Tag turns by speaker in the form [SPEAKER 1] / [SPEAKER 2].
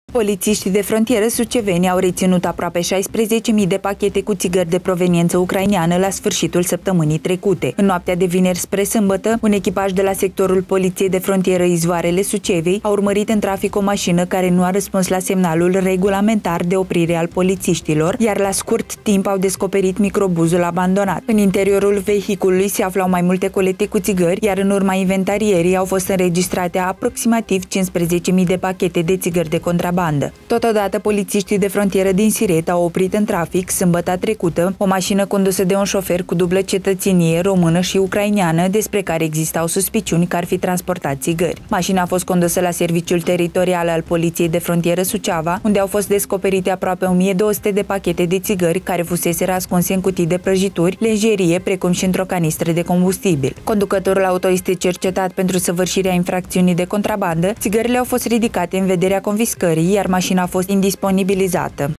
[SPEAKER 1] Polițiștii de frontieră suceveni au reținut aproape 16.000 de pachete cu țigări de proveniență ucraineană la sfârșitul săptămânii trecute. În noaptea de vineri spre sâmbătă, un echipaj de la sectorul Poliției de Frontieră Izvoarele Sucevei a urmărit în trafic o mașină care nu a răspuns la semnalul regulamentar de oprire al polițiștilor, iar la scurt timp au descoperit microbuzul abandonat. În interiorul vehiculului se aflau mai multe colete cu țigări, iar în urma inventarierii au fost înregistrate aproximativ 15.000 de pachete de țigări de contrabandă. Totodată, polițiștii de frontieră din Siret au oprit în trafic, sâmbătă trecută, o mașină condusă de un șofer cu dublă cetățenie română și ucraineană, despre care existau suspiciuni că ar fi transportat țigări. Mașina a fost condusă la Serviciul Teritorial al Poliției de Frontieră Suceava, unde au fost descoperite aproape 1200 de pachete de țigări care fuseseră ascunse în cutii de prăjituri, lenjerie, precum și într-o canistră de combustibil. Conducătorul auto este cercetat pentru săvârșirea infracțiunii de contrabandă. Țigările au fost ridicate în vederea confiscării, iar mașina a fost indisponibilizată.